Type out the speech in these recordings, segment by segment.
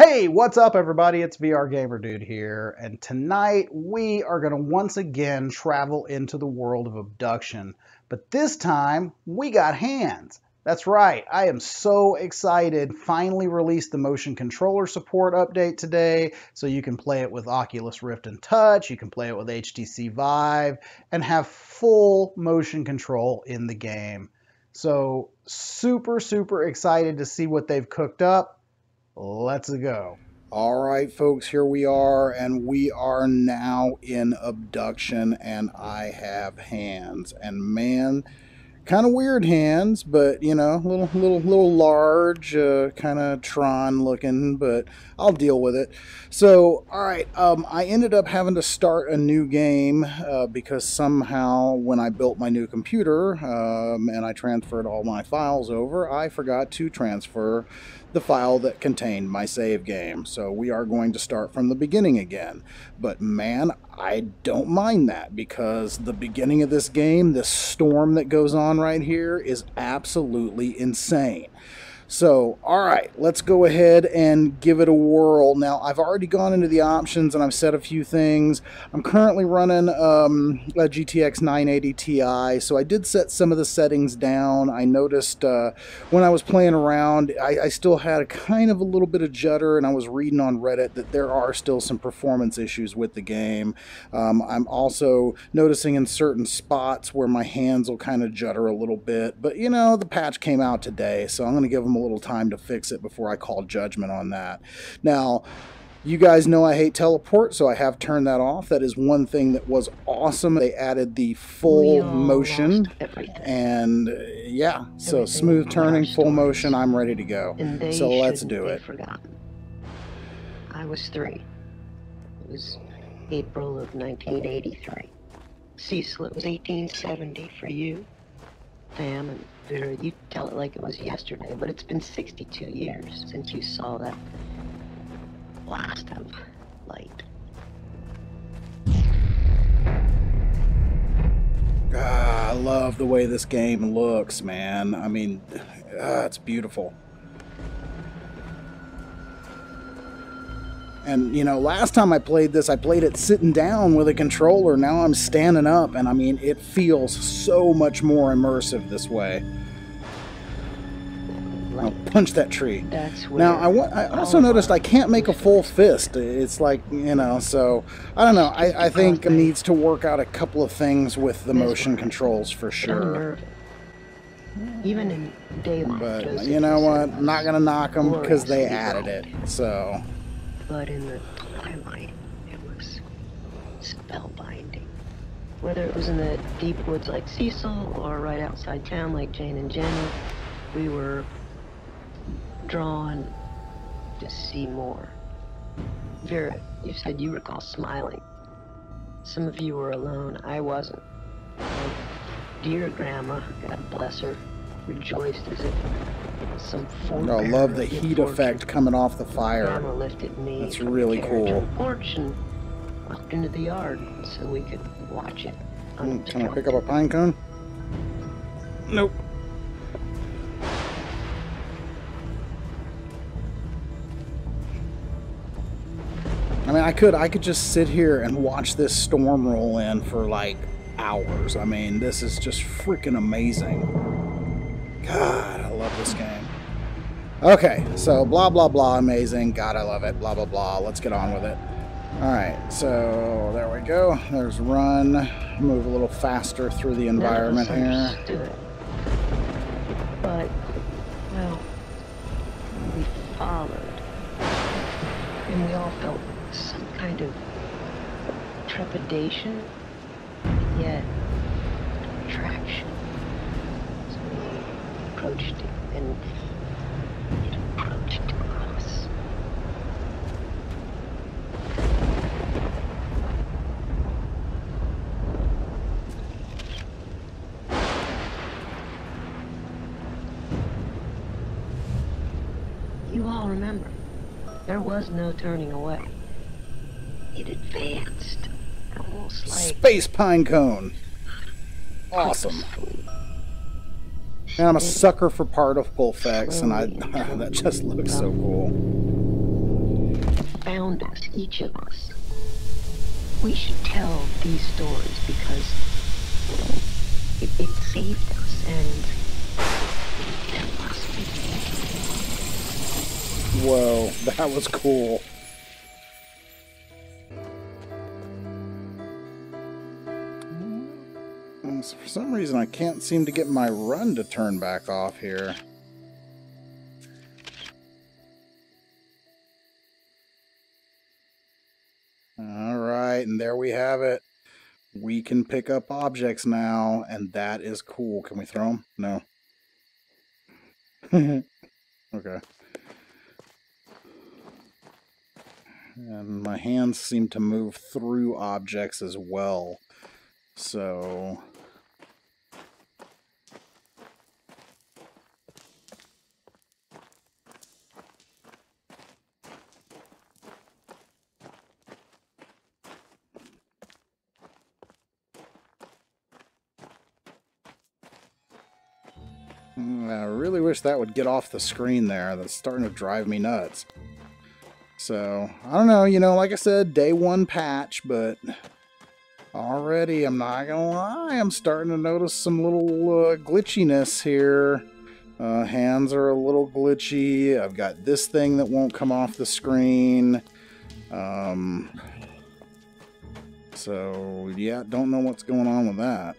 Hey, what's up everybody? It's vrgamerdude here, and tonight we are going to once again travel into the world of abduction. But this time, we got hands. That's right, I am so excited. Finally released the motion controller support update today, so you can play it with Oculus Rift and Touch, you can play it with HTC Vive, and have full motion control in the game. So super excited to see what they've cooked up. Let's go. All right, folks, here we are, and we are now in Obduction, and I have hands. And man, kind of weird hands, but you know, little large, kind of Tron looking, but I'll deal with it. So, all right, I ended up having to start a new game because somehow when I built my new computer and I transferred all my files over, I forgot to transfer the file that contained my save game. So we are going to start from the beginning again. But man, I don't mind that, because the beginning of this game, this storm that goes on right here, is absolutely insane. So, all right, let's go ahead and give it a whirl. Now, I've already gone into the options and I've set a few things. I'm currently running a GTX 980 Ti, so I did set some of the settings down. I noticed when I was playing around, I still had a kind of a little bit of judder, and I was reading on Reddit that there are still some performance issues with the game. I'm also noticing in certain spots where my hands will kind of judder a little bit, but you know, the patch came out today, so I'm going to give them a little time to fix it before I call judgment on that. Now, you guys know I hate teleport, so I have turned that off. That is one thing that was awesome. They added the full motion, and yeah, so smooth turning, full motion. I'm ready to go. So let's do it. I was 3. It was April of 1983. Cecil, it was 1870 for you. Sam and Vera, you tell it like it was yesterday, but it's been 62 years since you saw that blast of light. I love the way this game looks, man. I mean, it's beautiful. And, you know, last time I played this, I played it sitting down with a controller. Now I'm standing up, and I mean, it feels so much more immersive this way. I'll punch that tree. Now, I also noticed I can't make a full fist. It's like, you know, so, I don't know. I think it needs to work out a couple of things with the motion controls for sure. Even in daylight. But, you know what? I'm not going to knock them because they added it, so... But in the twilight, it was spellbinding. Whether it was in the deep woods like Cecil, or right outside town like Jane and Jenny, we were drawn to see more. Vera, you said you recall smiling. Some of you were alone. I wasn't. My dear grandma, God bless her, rejoiced as if some I love the heat effect coming off the fire. Grandma lifted me. That's really cool. Porch and walked into the yard so we could watch it. Can I pick up a pine cone? Nope. I mean, I could just sit here and watch this storm roll in for like hours. I mean, this is just freaking amazing. God, I love this game. Okay, so blah blah blah, amazing. God, I love it. Blah blah blah. Let's get on with it. All right, so there we go. There's run. Move a little faster through the environment here. But well, we followed, and we all felt some kind of trepidation, yet attraction. So we approached it, and it approached us. You all remember, there was no turning away. It advanced, almost like Space pine cone. Awesome. And I'm a sucker for particle effects, and that just looks so cool. around us, each of us. We should tell these stories because it saved us, and there must be. Whoa, that was cool. For some reason, I can't seem to get my run to turn back off here. Alright, and there we have it. We can pick up objects now, and that is cool. Can we throw them? No. Okay. And my hands seem to move through objects as well. So... I really wish that would get off the screen there. That's starting to drive me nuts. So, I don't know, you know, like I said, day one patch, but already, I'm not gonna lie, I'm starting to notice some little glitchiness here. Hands are a little glitchy. I've got this thing that won't come off the screen. So, yeah, don't know what's going on with that.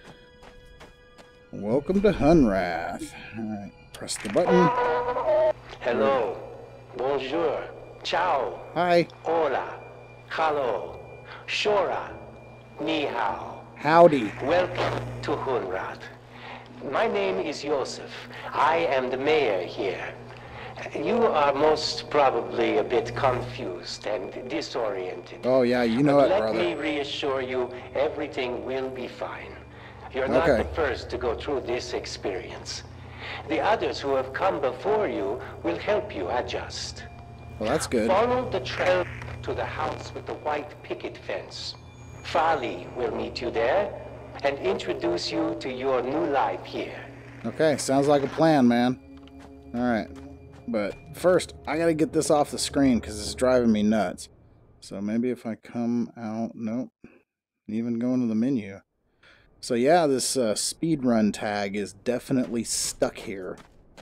Welcome to Hunrath. Alright, press the button. Hello. Bonjour. Ciao. Hi. Hola. Hello. Shora. Ni hao. Howdy. Welcome to Hunrath. My name is Joseph. I am the mayor here. You are most probably a bit confused and disoriented. Oh yeah, you know it, brother. Let me reassure you, everything will be fine. You're not the first to go through this experience. The others who have come before you will help you adjust. Well, that's good. Follow the trail to the house with the white picket fence. Fali will meet you there and introduce you to your new life here. Okay, sounds like a plan, man. Alright, but first, I gotta get this off the screen because it's driving me nuts. So maybe if I come out, nope, even go into the menu. So yeah, this speedrun tag is definitely stuck here.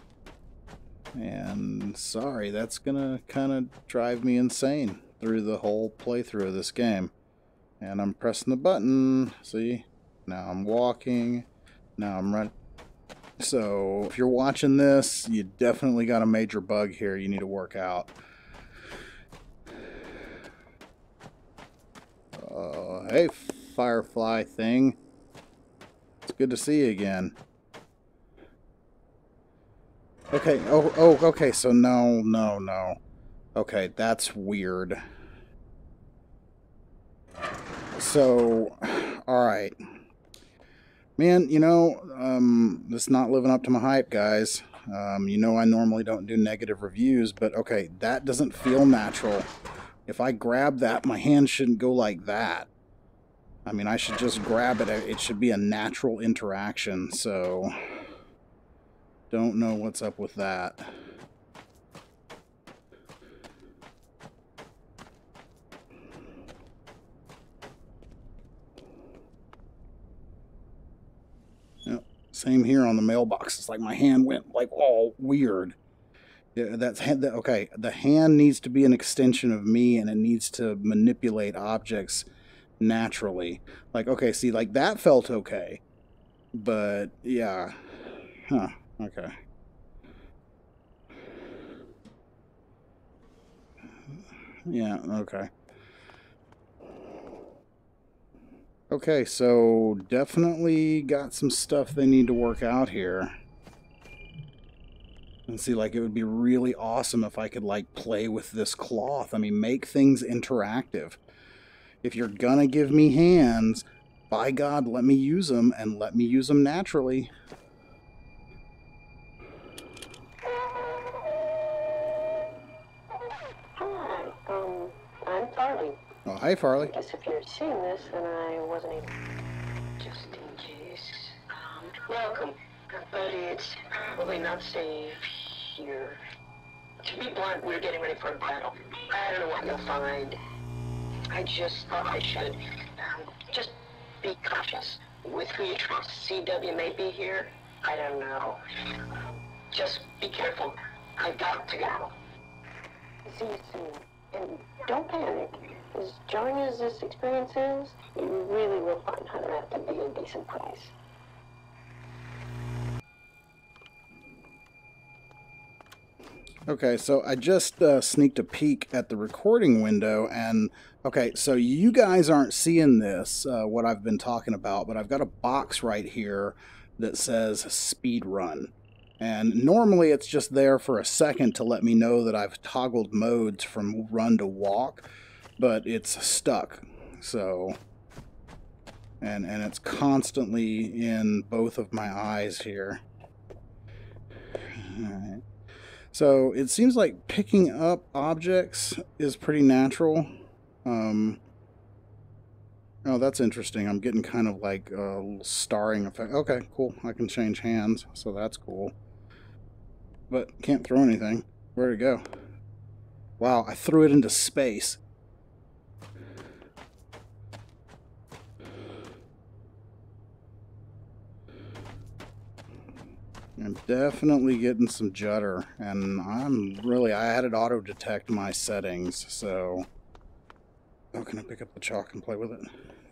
And sorry, that's gonna kind of drive me insane through the whole playthrough of this game. And I'm pressing the button, see? Now I'm walking, now I'm running. So if you're watching this, you definitely got a major bug here you need to work out. Hey, Firefly thing. It's good to see you again. Okay, okay, so no. Okay, that's weird. So, alright. Man, you know, this is not living up to my hype, guys. You know I normally don't do negative reviews, but okay, that doesn't feel natural. If I grab that, my hand shouldn't go like that. I mean, I should just grab it. It should be a natural interaction, so... Don't know what's up with that. Yep, same here on the mailbox. It's like my hand went like all weird. Yeah, okay. The hand needs to be an extension of me, and it needs to manipulate objects naturally. Like, okay, see, like that felt okay, but yeah, huh? Okay. Yeah. Okay. Okay, so definitely got some stuff they need to work out here. And see, like, it would be really awesome if I could, like, play with this cloth. I mean, make things interactive. If you're gonna give me hands, by God, let me use them, and let me use them naturally. Hi, I'm Farley. Oh, hi, Farley. I guess if you're seeing this, then I wasn't able... Just in case. Welcome. But it's probably not safe here. To be blunt, we're getting ready for a battle. I don't know what you'll find. I just thought I should just be cautious with who you trust. CW may be here. I don't know. Just be careful. I've got to go. See you soon. And don't panic. As jarring as this experience is, you really will find Hunter to be a decent price. Okay, so I just sneaked a peek at the recording window, and okay, so you guys aren't seeing this, what I've been talking about, but I've got a box right here that says speed run. And normally it's just there for a second to let me know that I've toggled modes from run to walk, but it's stuck. So, and it's constantly in both of my eyes here. All right. So it seems like picking up objects is pretty natural. Oh, that's interesting. I'm getting kind of like a little starring effect. Okay, cool. I can change hands, so that's cool. But can't throw anything. Where'd it go? Wow, I threw it into space. I'm definitely getting some judder, and I had it auto detect my settings, so oh, can I pick up the chalk and play with it?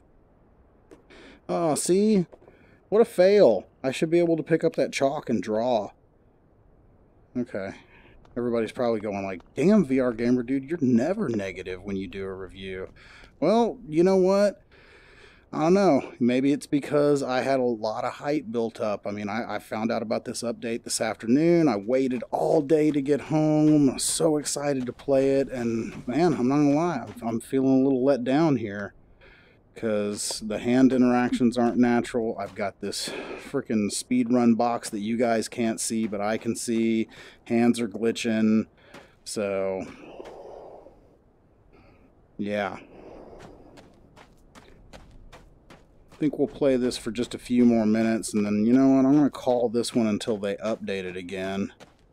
Oh, see? What a fail. I should be able to pick up that chalk and draw. Okay. Everybody's probably going like, damn, VR Gamer Dude, you're never negative when you do a review. Well, you know what? I don't know. Maybe it's because I had a lot of hype built up. I mean, I found out about this update this afternoon. I waited all day to get home. I was so excited to play it. And man, I'm not gonna lie, I'm feeling a little let down here because the hand interactions aren't natural. I've got this freaking speedrun box that you guys can't see, but I can see. Hands are glitching. So, yeah. I think we'll play this for just a few more minutes, and then, you know what, I'm going to call this one until they update it again.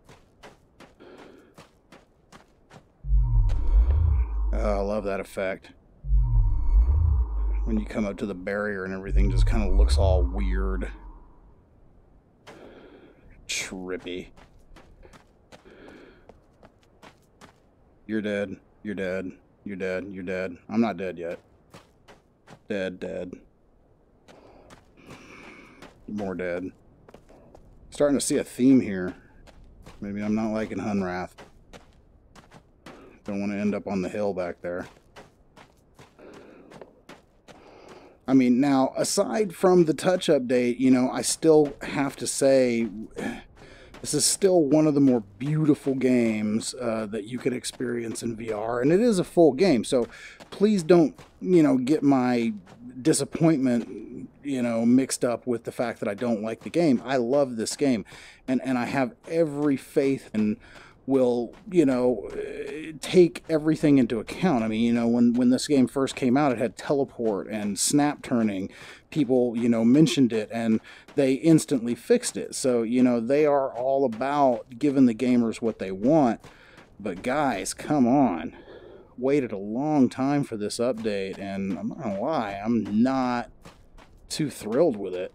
Oh, I love that effect. When you come up to the barrier and everything just kind of looks all weird. Trippy. You're dead. You're dead. You're dead. You're dead. I'm not dead yet. Dead, dead. More dead. Starting to see a theme here. Maybe I'm not liking Hunrath. Don't want to end up on the hill back there. I mean, now, aside from the touch update, you know, I still have to say this is still one of the more beautiful games that you could experience in VR, and it is a full game, so please don't, you know, get my disappointment, you know, mixed up with the fact that I don't like the game. I love this game, and I have every faith and will, you know, take everything into account. I mean, you know, when this game first came out, it had teleport and snap turning. People, you know, mentioned it and they instantly fixed it. So, you know, they are all about giving the gamers what they want. But guys, come on. Waited a long time for this update, and I'm not gonna lie, I'm not too thrilled with it.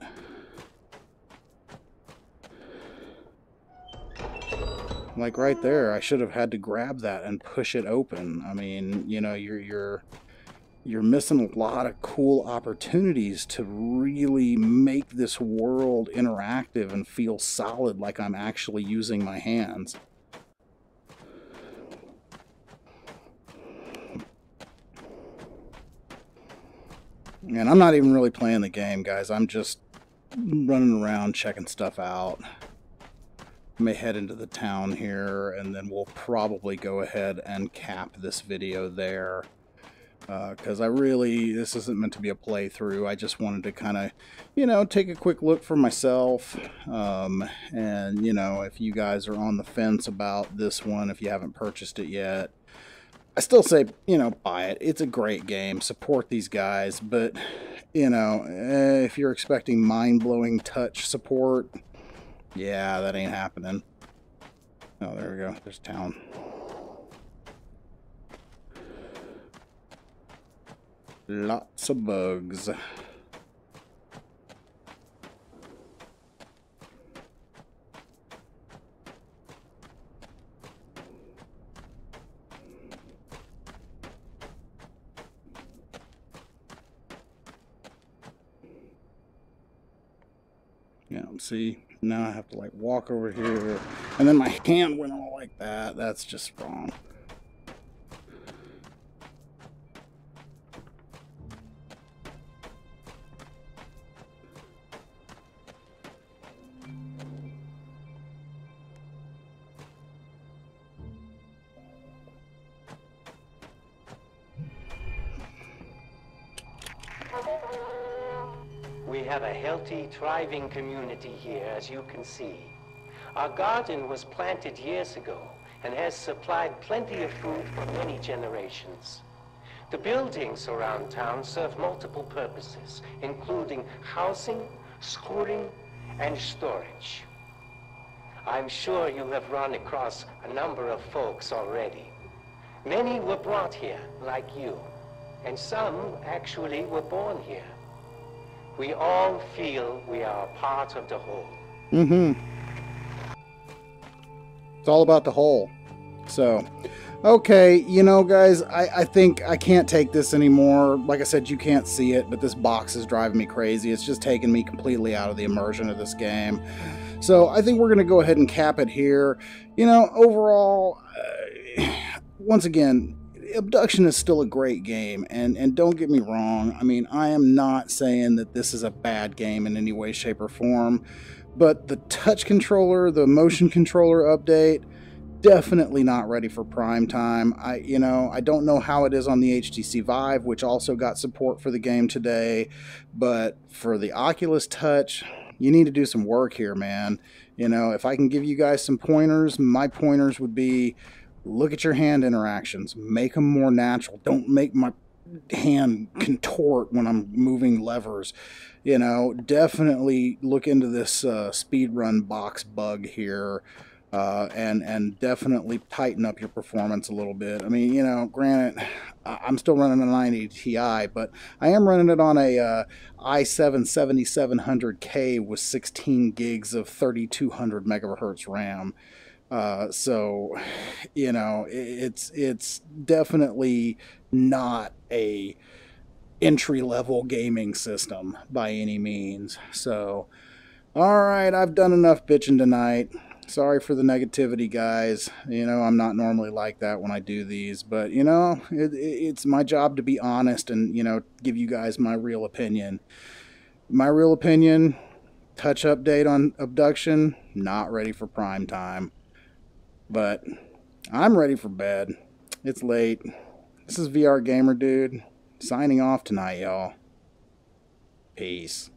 Like right there, I should have had to grab that and push it open. I mean, you know, you're missing a lot of cool opportunities to really make this world interactive and feel solid, like I'm actually using my hands. And I'm not even really playing the game, guys. I'm just running around checking stuff out. May head into the town here, and then we'll probably go ahead and cap this video there, because this isn't meant to be a playthrough. I just wanted to kind of, you know, take a quick look for myself, and, you know, if you guys are on the fence about this one, if you haven't purchased it yet, I still say, you know, buy it. It's a great game. Support these guys, but, you know, if you're expecting mind-blowing touch support, yeah, that ain't happening. Oh, there we go. There's town. Lots of bugs. Yeah, see, now I have to like walk over here, and then my hand went all like that. That's just wrong. We have a healthy, thriving community here, as you can see. Our garden was planted years ago and has supplied plenty of food for many generations. The buildings around town serve multiple purposes, including housing, schooling, and storage. I'm sure you have run across a number of folks already. Many were brought here, like you, and some actually were born here. We all feel we are a part of the whole. Mm-hmm. It's all about the whole. So, okay, you know, guys, I think I can't take this anymore. Like I said, you can't see it, but this box is driving me crazy. It's just taking me completely out of the immersion of this game. So I think we're going to go ahead and cap it here. You know, overall, once again, Obduction is still a great game, and don't get me wrong, I mean, I am not saying that this is a bad game in any way, shape, or form, but the touch controller, the motion controller update, definitely not ready for prime time. I don't know how it is on the HTC Vive, which also got support for the game today, but for the Oculus Touch, you need to do some work here, man. You know, if I can give you guys some pointers, my pointers would be, look at your hand interactions. Make them more natural. Don't make my hand contort when I'm moving levers. You know, definitely look into this speedrun box bug here. And definitely tighten up your performance a little bit. I mean, you know, granted, I'm still running a 980 Ti, but I am running it on a i7 7700K with 16 gigs of 3200 megahertz RAM. So, you know, it's definitely not a entry-level gaming system by any means. So, all right, I've done enough bitching tonight. Sorry for the negativity, guys. You know, I'm not normally like that when I do these, but, you know, it's my job to be honest and, you know, give you guys my real opinion. My real opinion, touch update on Obduction, not ready for prime time. But I'm ready for bed. It's late. This is VR Gamer Dude, signing off tonight, y'all. Peace.